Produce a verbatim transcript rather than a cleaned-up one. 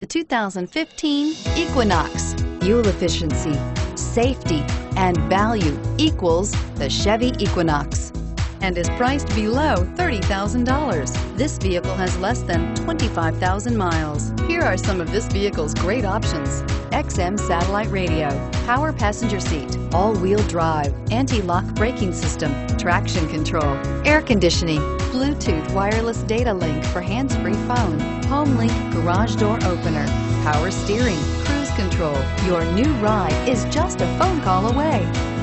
The two thousand fifteen Equinox. Fuel efficiency, safety, and value equals the Chevy Equinox and is priced below thirty thousand dollars. This vehicle has less than twenty-five thousand miles. Here are some of this vehicle's great options: X M satellite radio, power passenger seat, all-wheel drive, anti-lock braking system, traction control, air conditioning, Bluetooth wireless data link for hands-free phone, home link garage door opener, power steering, cruise control. Your new ride is just a phone call away.